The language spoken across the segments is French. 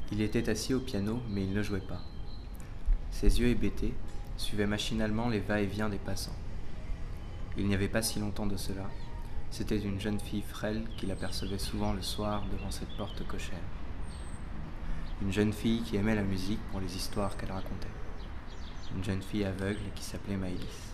Il était assis au piano, mais il ne jouait pas. Ses yeux hébétés suivaient machinalement les va-et-vient des passants. Il n'y avait pas si longtemps de cela, c'était une jeune fille frêle qu'il apercevait souvent le soir devant cette porte cochère. Une jeune fille qui aimait la musique pour les histoires qu'elle racontait. Une jeune fille aveugle qui s'appelait Maëlys.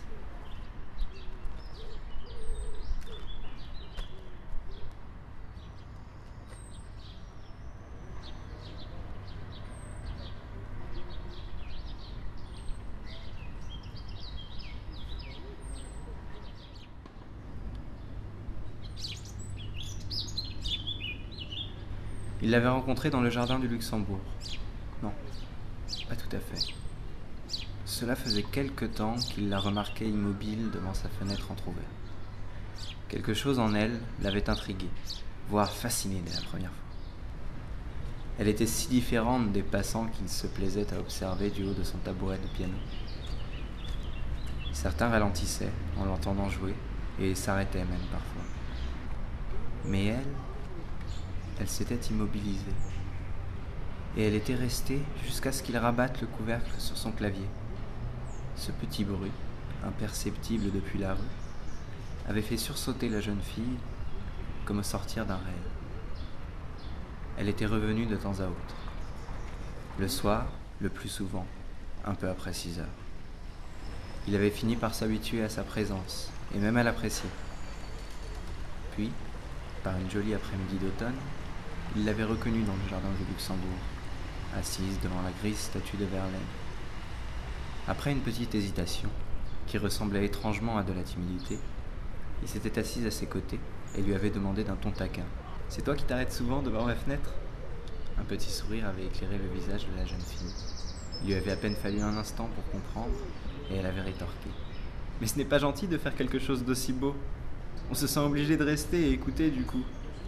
Il l'avait rencontrée dans le jardin du Luxembourg. Non, pas tout à fait. Cela faisait quelque temps qu'il la remarquait immobile devant sa fenêtre entr'ouverte. Quelque chose en elle l'avait intrigué, voire fasciné dès la première fois. Elle était si différente des passants qu'il se plaisait à observer du haut de son tabouret de piano. Certains ralentissaient en l'entendant jouer et s'arrêtaient même parfois. Mais elle s'était immobilisée. Et elle était restée jusqu'à ce qu'il rabatte le couvercle sur son clavier. Ce petit bruit, imperceptible depuis la rue, avait fait sursauter la jeune fille comme au sortir d'un rêve. Elle était revenue de temps à autre. Le soir, le plus souvent, un peu après 6 heures. Il avait fini par s'habituer à sa présence, et même à l'apprécier. Puis, par une jolie après-midi d'automne, il l'avait reconnue dans le jardin du Luxembourg, assise devant la grise statue de Verlaine. Après une petite hésitation, qui ressemblait étrangement à de la timidité, il s'était assis à ses côtés et lui avait demandé d'un ton taquin. « C'est toi qui t'arrêtes souvent devant ma fenêtre ?» Un petit sourire avait éclairé le visage de la jeune fille. Il lui avait à peine fallu un instant pour comprendre, et elle avait rétorqué. « Mais ce n'est pas gentil de faire quelque chose d'aussi beau. On se sent obligé de rester et écouter du coup. »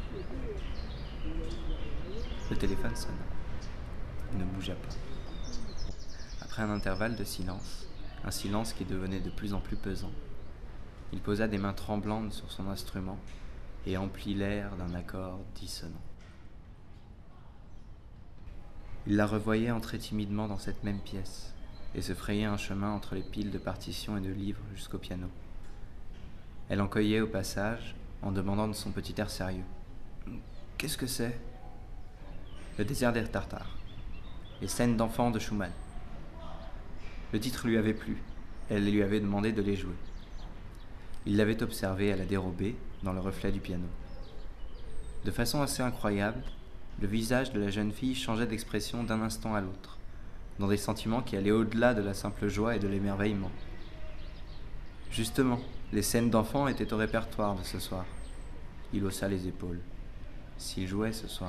Le téléphone sonna. Il ne bougea pas. Après un intervalle de silence, un silence qui devenait de plus en plus pesant, il posa des mains tremblantes sur son instrument et emplit l'air d'un accord dissonant. Il la revoyait entrer timidement dans cette même pièce et se frayer un chemin entre les piles de partitions et de livres jusqu'au piano. Elle en cueillait au passage en demandant de son petit air sérieux. « Qu'est-ce que c'est ?»« Le désert des Tartares. Les scènes d'enfants de Schumann. » Le titre lui avait plu, elle lui avait demandé de les jouer. Il l'avait observée à la dérobée, dans le reflet du piano. De façon assez incroyable, le visage de la jeune fille changeait d'expression d'un instant à l'autre, dans des sentiments qui allaient au-delà de la simple joie et de l'émerveillement. Justement, les scènes d'enfants étaient au répertoire de ce soir. Il haussa les épaules. S'il jouait ce soir.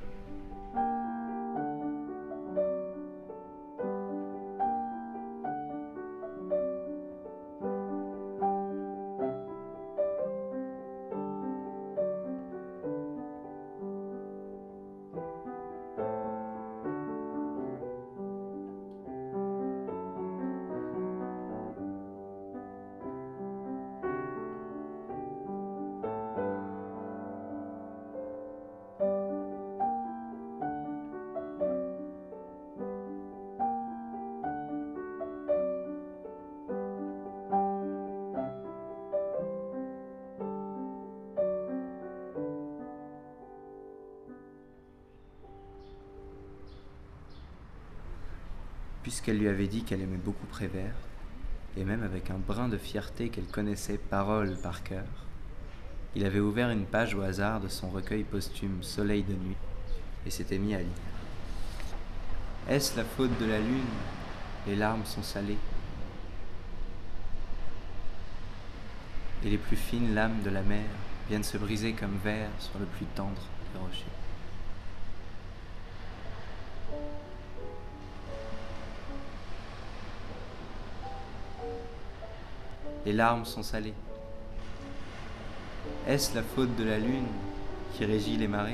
Puisqu'elle lui avait dit qu'elle aimait beaucoup Prévert, et même avec un brin de fierté qu'elle connaissait parole par cœur, il avait ouvert une page au hasard de son recueil posthume Soleil de nuit et s'était mis à lire. Est-ce la faute de la lune? Les larmes sont salées. Et les plus fines lames de la mer viennent se briser comme verre sur le plus tendre des rochers. Les larmes sont salées. Est-ce la faute de la lune qui régit les marées?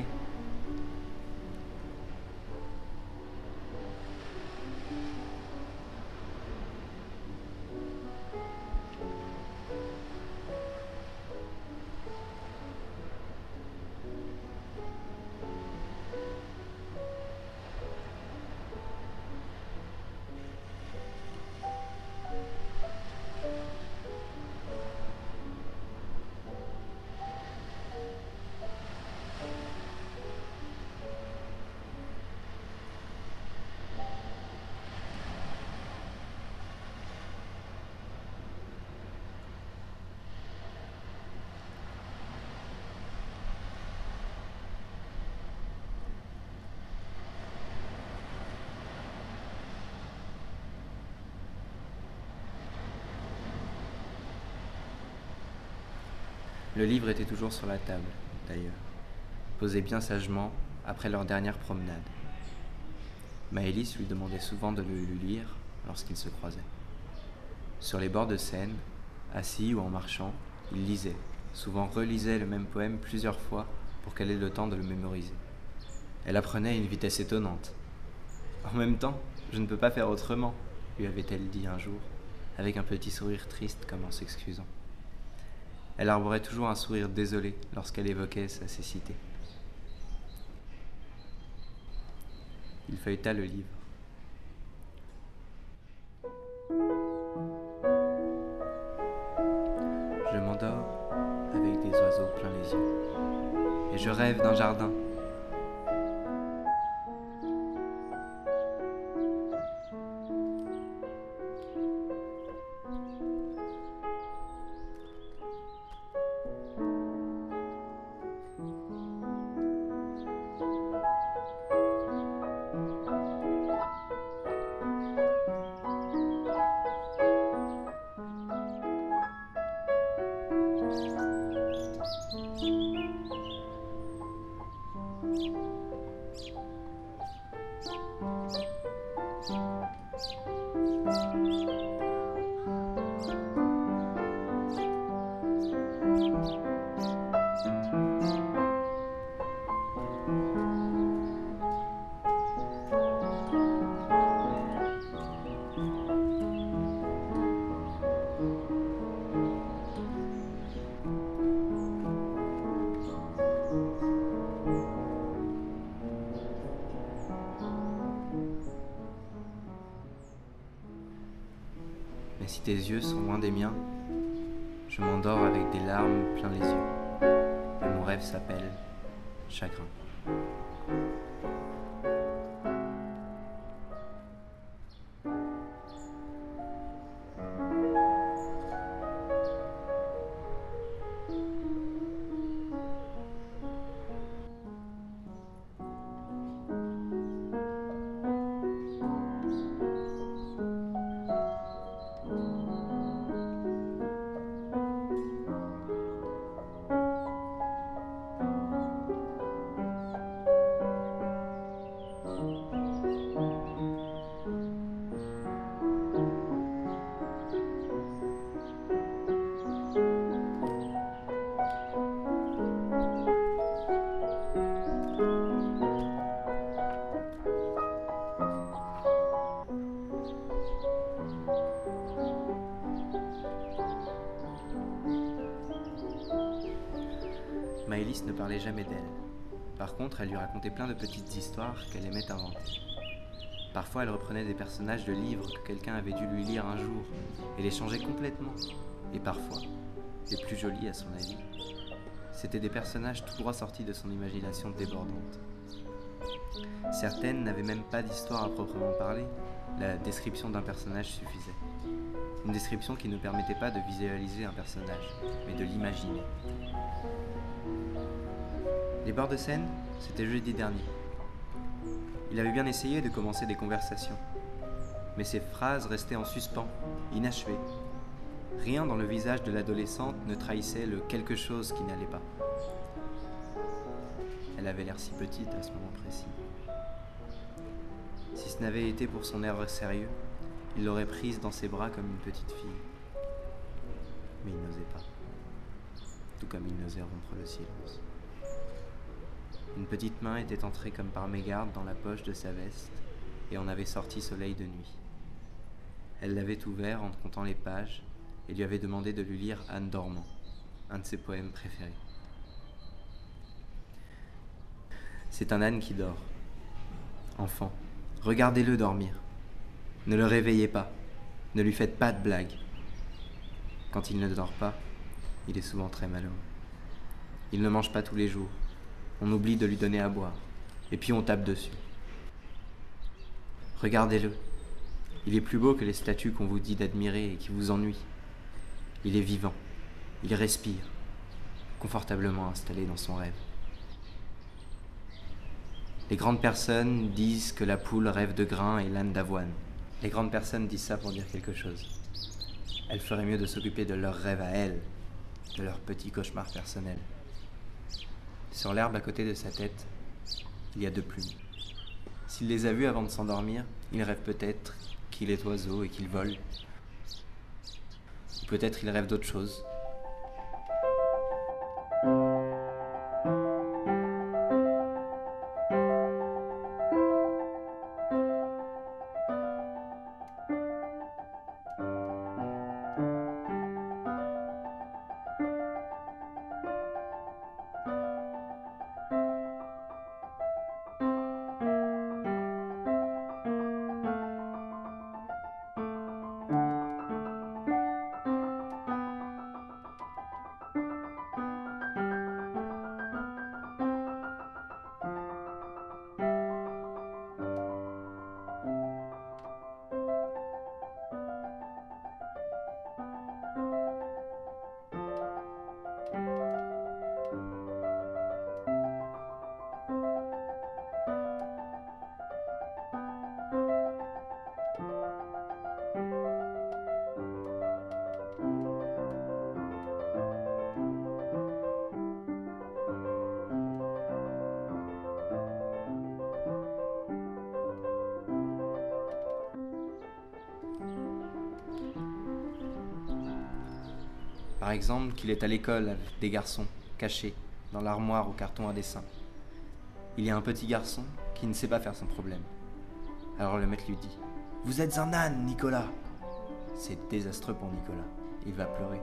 Le livre était toujours sur la table, d'ailleurs, posé bien sagement après leur dernière promenade. Maëlys lui demandait souvent de le lui lire lorsqu'ils se croisaient. Sur les bords de Seine, assis ou en marchant, il lisait, souvent relisait le même poème plusieurs fois pour qu'elle ait le temps de le mémoriser. Elle apprenait à une vitesse étonnante. En même temps, je ne peux pas faire autrement, lui avait-elle dit un jour, avec un petit sourire triste comme en s'excusant. Elle arborait toujours un sourire désolé lorsqu'elle évoquait sa cécité. Il feuilleta le livre. Je m'endors avec des oiseaux plein les yeux, et je rêve d'un jardin. Mais si tes yeux sont loin des miens, je m'endors avec des larmes plein les yeux. Et mon rêve s'appelle chagrin. Maëlys ne parlait jamais d'elle. Par contre, elle lui racontait plein de petites histoires qu'elle aimait inventer. Parfois, elle reprenait des personnages de livres que quelqu'un avait dû lui lire un jour et les changeait complètement. Et parfois, les plus jolis à son avis, c'étaient des personnages tout droit sortis de son imagination débordante. Certaines n'avaient même pas d'histoire à proprement parler, la description d'un personnage suffisait. Une description qui ne permettait pas de visualiser un personnage, mais de l'imaginer. Les bords de Seine, c'était jeudi dernier. Il avait bien essayé de commencer des conversations, mais ses phrases restaient en suspens, inachevées. Rien dans le visage de l'adolescente ne trahissait le quelque chose qui n'allait pas. Elle avait l'air si petite à ce moment précis. Si ce n'avait été pour son air sérieux, il l'aurait prise dans ses bras comme une petite fille. Mais il n'osait pas, tout comme il n'osait rompre le silence. Une petite main était entrée comme par mégarde dans la poche de sa veste et en avait sorti Soleil de nuit. Elle l'avait ouvert en comptant les pages et lui avait demandé de lui lire Anne dormant, un de ses poèmes préférés. C'est un âne qui dort. Enfant, regardez-le dormir. Ne le réveillez pas, ne lui faites pas de blagues. Quand il ne dort pas, il est souvent très malheureux. Il ne mange pas tous les jours. On oublie de lui donner à boire, et puis on tape dessus. Regardez-le, il est plus beau que les statues qu'on vous dit d'admirer et qui vous ennuient. Il est vivant, il respire, confortablement installé dans son rêve. Les grandes personnes disent que la poule rêve de grains et l'âne d'avoine. Les grandes personnes disent ça pour dire quelque chose. Elles feraient mieux de s'occuper de leurs rêves à elles, de leurs petits cauchemars personnels. Sur l'herbe à côté de sa tête, il y a 2 plumes. S'il les a vues avant de s'endormir, il rêve peut-être qu'il est oiseau et qu'il vole. Ou peut-être il rêve d'autre chose. Par exemple, qu'il est à l'école avec des garçons, cachés, dans l'armoire au carton à dessin. Il y a un petit garçon qui ne sait pas faire son problème. Alors le maître lui dit « Vous êtes un âne, Nicolas !» C'est désastreux pour Nicolas. Il va pleurer.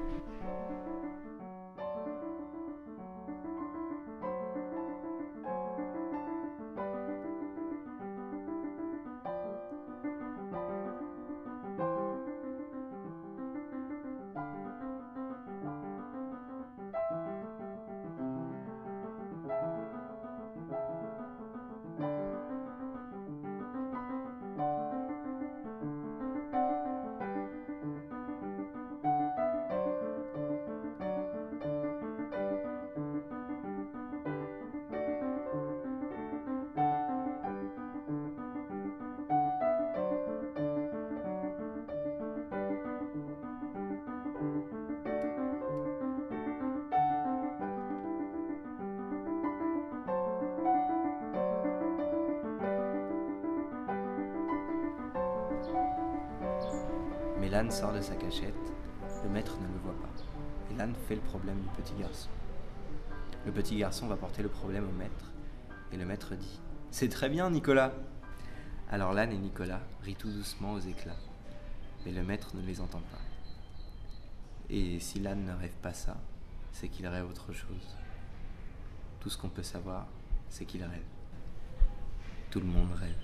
Mais l'âne sort de sa cachette, le maître ne le voit pas, et l'âne fait le problème du petit garçon. Le petit garçon va porter le problème au maître, et le maître dit « C'est très bien, Nicolas !» Alors l'âne et Nicolas rient tout doucement aux éclats, mais le maître ne les entend pas. Et si l'âne ne rêve pas ça, c'est qu'il rêve autre chose. Tout ce qu'on peut savoir, c'est qu'il rêve. Tout le monde rêve.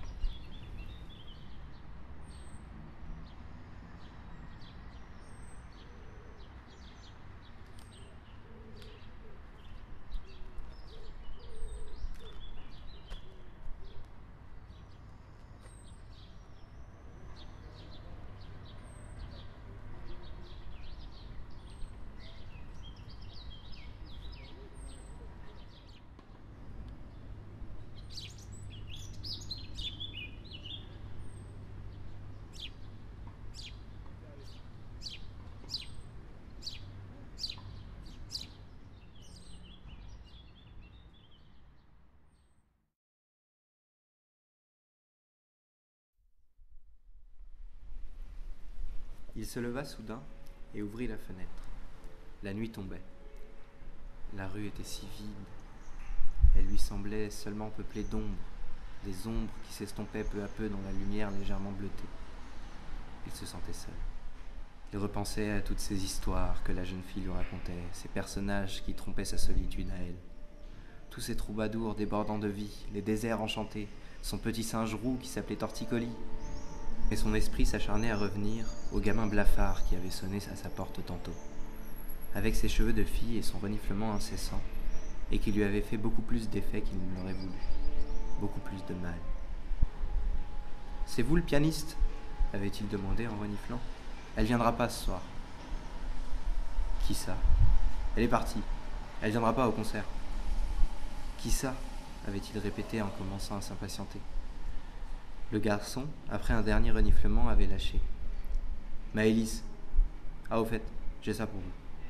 Il se leva soudain et ouvrit la fenêtre. La nuit tombait. La rue était si vide. Elle lui semblait seulement peuplée d'ombres, des ombres qui s'estompaient peu à peu dans la lumière légèrement bleutée. Il se sentait seul. Il repensait à toutes ces histoires que la jeune fille lui racontait, ces personnages qui trompaient sa solitude à elle. Tous ces troubadours débordant de vie, les déserts enchantés, son petit singe roux qui s'appelait Torticolis. Et son esprit s'acharnait à revenir au gamin blafard qui avait sonné à sa porte tantôt, avec ses cheveux de fille et son reniflement incessant, et qui lui avait fait beaucoup plus d'effet qu'il ne l'aurait voulu, beaucoup plus de mal. « C'est vous le pianiste ?» avait-il demandé en reniflant. « Elle viendra pas ce soir. »« Qui ça ? Elle est partie. Elle viendra pas au concert. »« Qui ça ?» avait-il répété en commençant à s'impatienter. Le garçon, après un dernier reniflement, avait lâché. « Maëlys. Ah, au fait, j'ai ça pour vous. »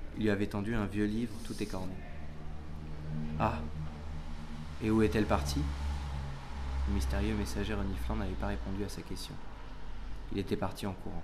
Il lui avait tendu un vieux livre tout écorné. Ah! Et où est-elle partie? Le mystérieux messager reniflant n'avait pas répondu à sa question. Il était parti en courant.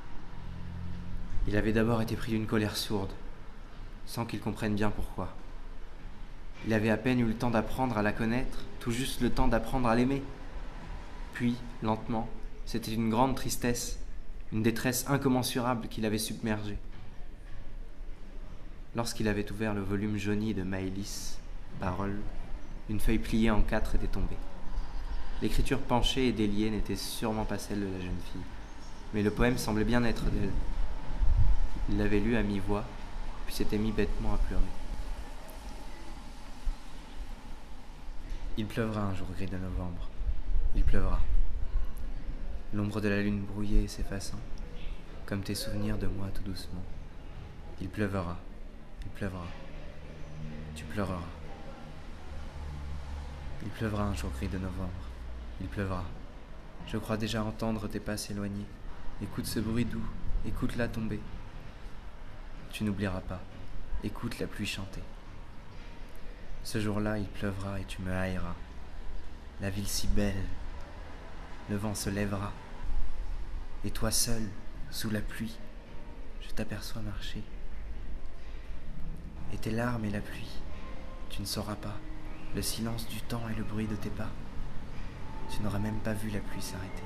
Il avait d'abord été pris d'une colère sourde, sans qu'il comprenne bien pourquoi. Il avait à peine eu le temps d'apprendre à la connaître, tout juste le temps d'apprendre à l'aimer. Puis, lentement, c'était une grande tristesse, une détresse incommensurable qui l'avait submergé. Lorsqu'il avait ouvert le volume jauni de Maëlys, Paroles, une feuille pliée en 4 était tombée. L'écriture penchée et déliée n'était sûrement pas celle de la jeune fille, mais le poème semblait bien être d'elle. Il l'avait lu à mi-voix, puis s'était mis bêtement à pleurer. Il pleuvra un jour gris de novembre. Il pleuvra. L'ombre de la lune brouillée s'effaçant, comme tes souvenirs de moi tout doucement. Il pleuvra. Il pleuvra. Tu pleureras. Il pleuvra un jour gris de novembre. Il pleuvra. Je crois déjà entendre tes pas s'éloigner. Écoute ce bruit doux, écoute-la tomber. Tu n'oublieras pas. Écoute la pluie chanter. Ce jour-là, il pleuvra et tu me haïras. La ville si belle. Le vent se lèvera. Et toi seul, sous la pluie, je t'aperçois marcher. Et tes larmes et la pluie, tu ne sauras pas. Le silence du temps et le bruit de tes pas. Tu n'auras même pas vu la pluie s'arrêter.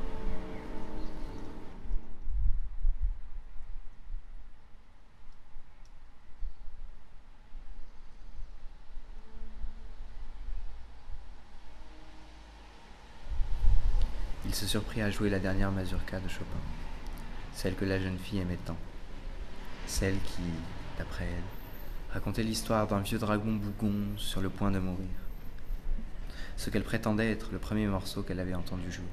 Il se surprit à jouer la dernière mazurka de Chopin, celle que la jeune fille aimait tant, celle qui, d'après elle, racontait l'histoire d'un vieux dragon bougon sur le point de mourir, ce qu'elle prétendait être le premier morceau qu'elle avait entendu jouer.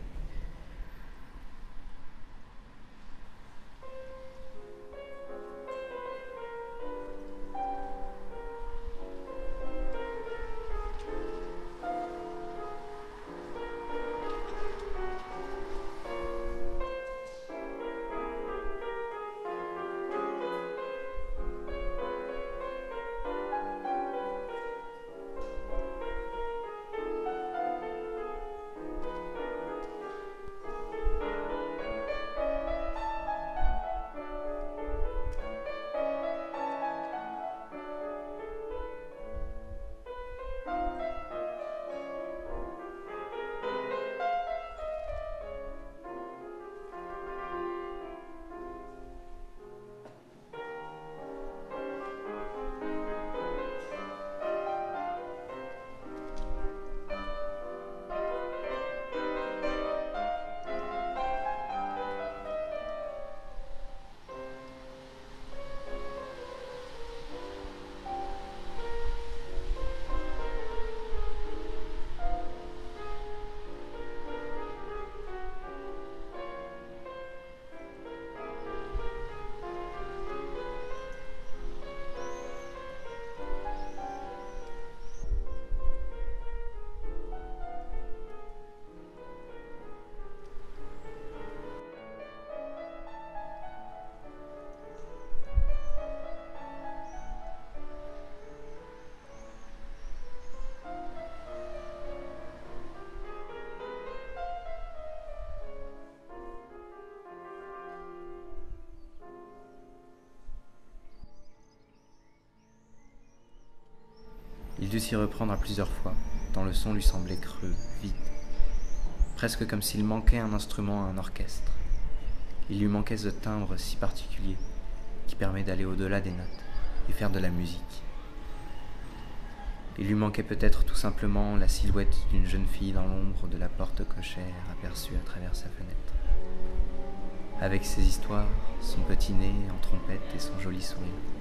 Il dut s'y reprendre à plusieurs fois, tant le son lui semblait creux, vide, presque comme s'il manquait un instrument à un orchestre. Il lui manquait ce timbre si particulier qui permet d'aller au-delà des notes et faire de la musique. Il lui manquait peut-être tout simplement la silhouette d'une jeune fille dans l'ombre de la porte cochère aperçue à travers sa fenêtre, avec ses histoires, son petit nez en trompette et son joli sourire.